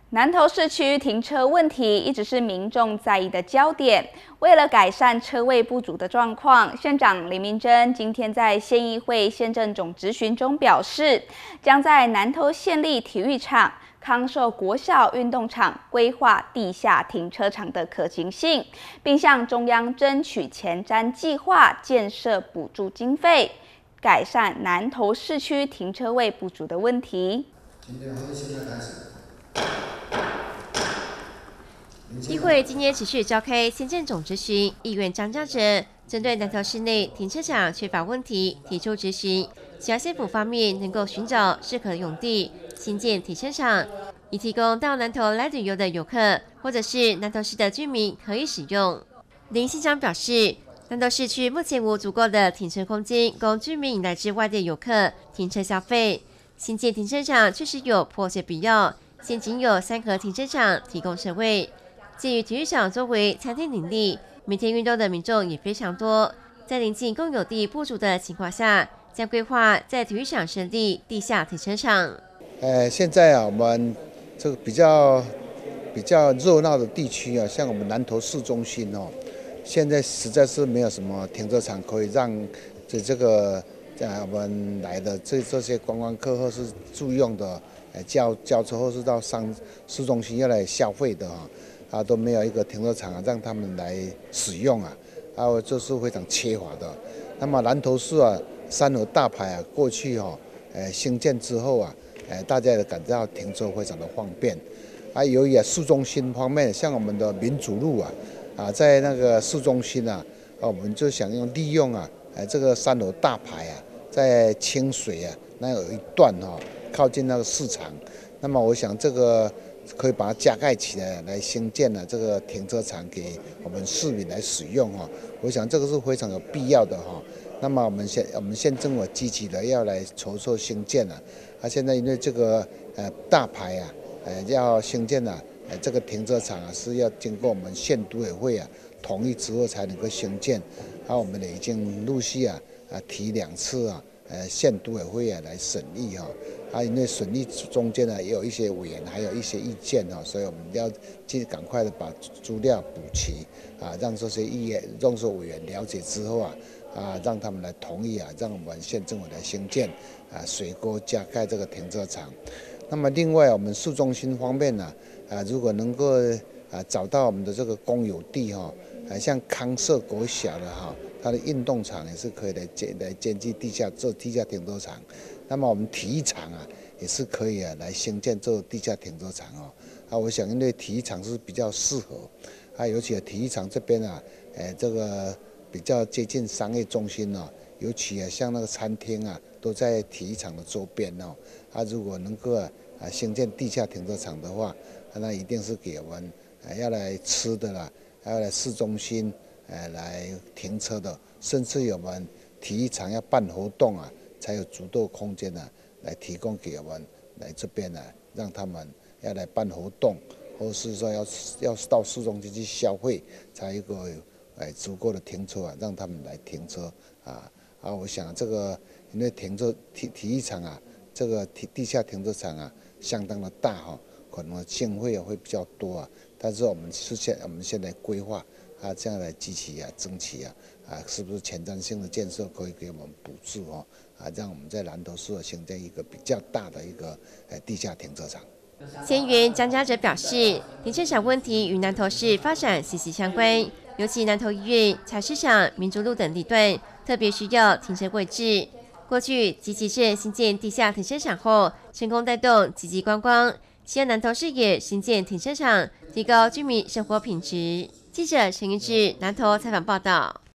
南投市区停车问题一直是民众在意的焦点。为了改善车位不足的状况，县长林明珍今天在县议会县政总质询中表示，将在南投县立体育场、康寿国小运动场规划地下停车场的可行性，并向中央争取前瞻计划建设补助经费，改善南投市区停车位不足的问题。 今天会现在开始。 议会今天持续召开县政总质询，议员张家哲针对南投市内停车场缺乏问题提出质询，希望县府方面能够寻找适合的用地新建停车场，以提供到南投来旅游的游客或者是南投市的居民可以使用。林县长表示，南投市区目前无足够的停车空间供居民乃至外地游客停车消费，新建停车场确实有迫切必要。现仅有3个停车场提供车位。鉴于体育场作为餐厅林立，每天运动的民众也非常多，在邻近公有地不足的情况下，将规划在体育场设立地下停车场。 现在我们这个比较热闹的地区像我们南投市中心现在实在是没有什么停车场可以让我们来的这些观光客或是住用的轿车或是到市中心要来消费的都没有一个停车场让他们来使用这是非常缺乏的。那么南投市三和大排过去兴建之后大家也感到停车非常的方便由于市中心方面，像我们的民主路在那个市中心我们就想利用这个三和大排在清水那有一段靠近那个市场，那么我想这个可以把它加盖起来兴建这个停车场给我们市民来使用我想这个是非常有必要的那么我们县政府积极的要来筹措兴建现在因为这个大排要兴建这个停车场是要经过我们县都委会同意之后才能够兴建我们也已经陆续提2次县都委会来审议因为审议中间也有一些委员还有一些意见所以我们要赶快的把资料补齐让这些委员了解之后让他们来同意让我们县政府来兴建水沟加盖这个停车场。那么另外我们市中心方面如果能够找到我们的这个公有地像康社国小的它的运动场也是可以来建基做地下停车场。那么我们体育场也是可以来兴建做地下停车场我想因为体育场是比较适合尤其体育场这边这个比较接近商业中心尤其像那个餐厅都在体育场的周边如果能够兴建地下停车场的话那一定是给我们要来吃的啦，要来市中心来停车的，甚至我们体育场要办活动才有足够空间来提供给我们来这边让他们要来办活动，或是说要到市中心去消费，才有一个足够的停车让他们来停车我想这个因为体育场这个地下停车场相当的大可能经费会比较多但是我们现在规划这样来积极争取是不是前瞻性的建设可以给我们补助让我们在南投市兴建一个比较大的一个地下停车场。 县议员张家哲表示，停车场问题与南投市发展息息相关，尤其南投医院、菜市场、民族路等地段特别需要停车位置。过去集集镇新建地下停车场后，成功带动积极观光，希望南投市也新建停车场，提高居民生活品质。记者陈玉志南投采访报道。